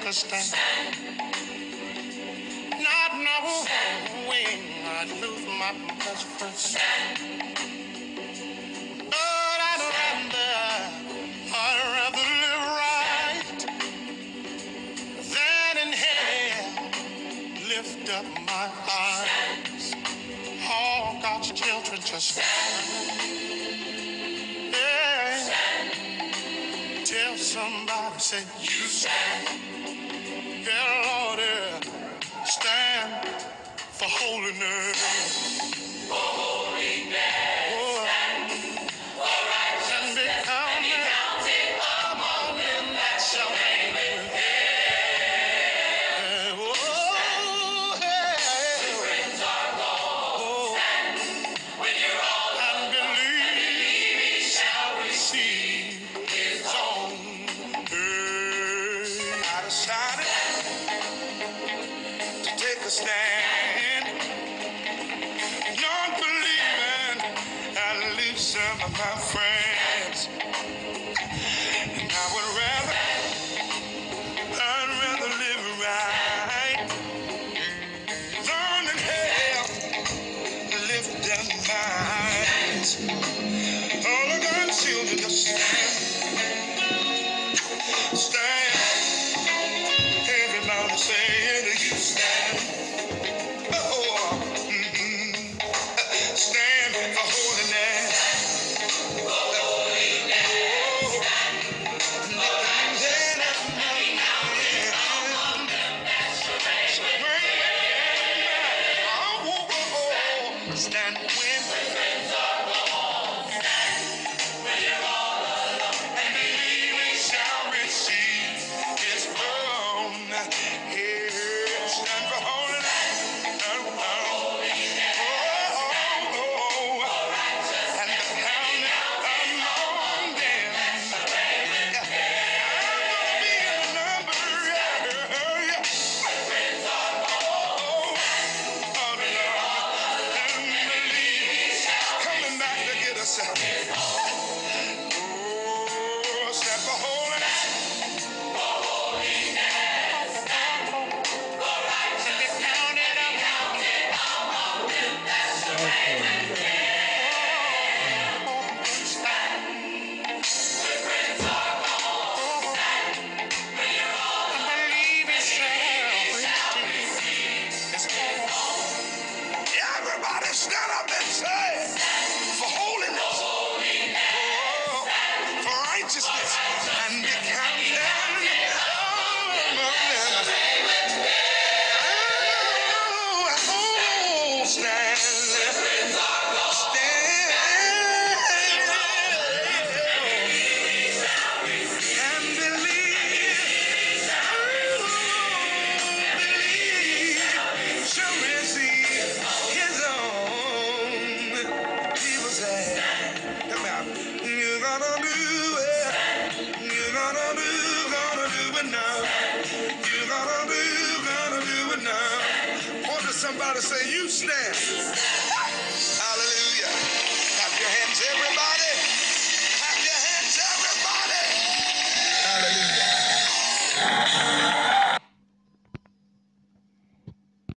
gonna stand. Not knowing I'd lose my best friend. But I'd rather live right than in hell. Lift up my eyes. All God's children just stand. Yeah. Tell somebody, say, you stand. Yeah, Lord, yeah. Stand for holiness. For holiness. Oh, for righteousness. And be counted among them that shall reign with Him. Oh, yeah. The friends are gone. Oh. When you're all alone, and believe He shall receive His own. I decided to take a stand, not believing I'd leave some of my friends. And I'd rather live right than in hell. Lift up my eyes. All of God's children just stand. Everybody saying that you stand. Oh, stand for holiness. For holiness. Stand when friends are gone. When you're all alone. And believe we shall receive His throne. Here, stand for holiness. And the counting among them. I'm gonna be in the number. Friends are gone. Coming back to get us. Oh, stand for holiness. For holiness. For righteousness. And be counted among them that shall reign with Him. Stand. When friends are gone. Stand. When you're all alone. And believe He shall receive His own. Everybody stand up and say, for holiness, oh, for righteousness, and be counted among them. Oh, stand, stand, and believe, shall receive His own. People say, come out, you're gonna do it. You're gonna do it now. You're gonna do it now. What does somebody say? You stand.